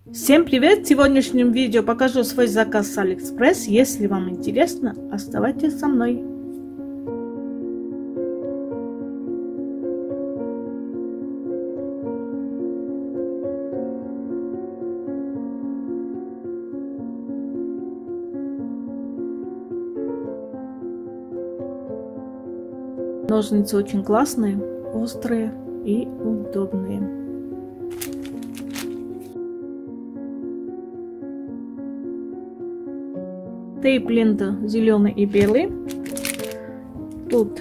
Всем привет! В сегодняшнем видео покажу свой заказ с Алиэкспресс. Если вам интересно, оставайтесь со мной. Ножницы очень классные, острые и удобные. Тейп лента зеленый и белый. Тут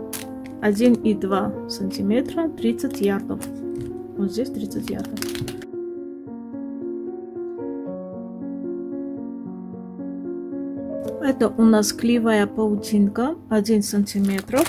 1,2 сантиметра, 30 ярдов. Вот здесь 30 ярдов. Это у нас клеевая паутинка 1 сантиметр,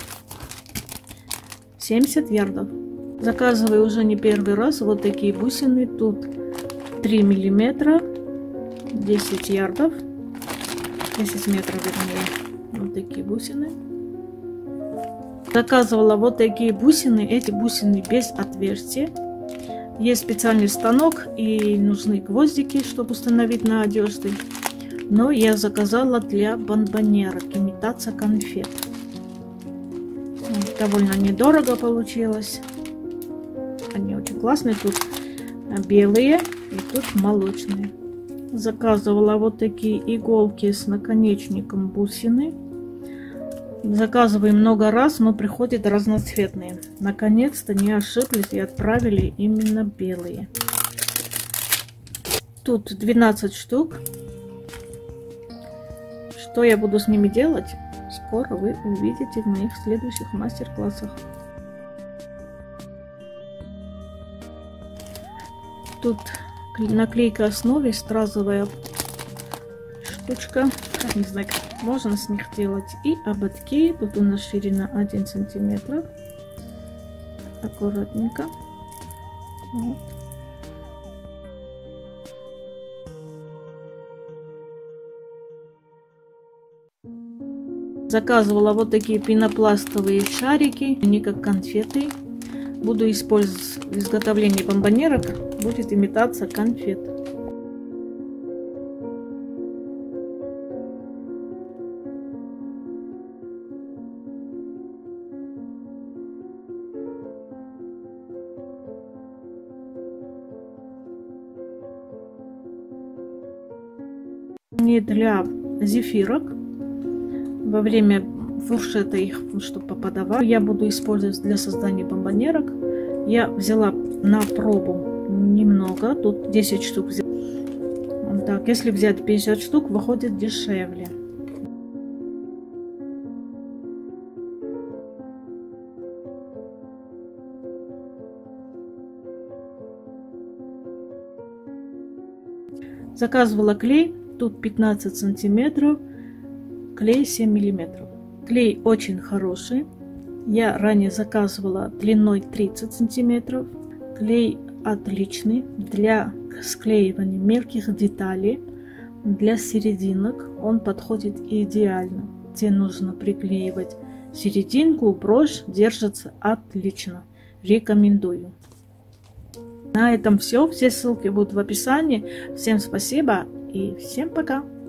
70 ярдов. Заказываю уже не первый раз вот такие бусины. Тут 3 миллиметра, 10 ярдов. 10 метров, вернее. Вот такие бусины. Заказывала вот такие бусины. Эти бусины без отверстия. Есть специальный станок и нужны гвоздики, чтобы установить на одежде. Но я заказала для бонбоньерок, имитация конфет. Довольно недорого получилось. Они очень классные. Тут белые и тут молочные. Заказывала вот такие иголки с наконечником бусины. Заказываю много раз, но приходят разноцветные. Наконец-то не ошиблись и отправили именно белые. Тут 12 штук. Что я буду с ними делать, скоро вы увидите в моих следующих мастер-классах. Тут наклейка основы, стразовая штучка, не знаю, как можно с них делать, и ободки. Тут у нас ширина 1 сантиметр, аккуратненько. Вот. Заказывала вот такие пенопластовые шарики, они как конфеты. Буду использовать в изготовлении бонбоньерок. Будет имитация конфет. Не для зефирок. Во время фуршета их, чтобы подавать, я буду использовать для создания бонбоньерок. Я взяла на пробу немного, тут 10 штук взяла. Так, если взять 50 штук, выходит дешевле. Заказывала клей, тут 15 сантиметров, клей 7 миллиметров. Клей очень хороший. Я ранее заказывала длиной 30 сантиметров. Клей отличный для склеивания мелких деталей, для серединок он подходит идеально. Где нужно приклеивать серединку, брошь держится отлично. Рекомендую. На этом все. Все ссылки будут в описании. Всем спасибо и всем пока.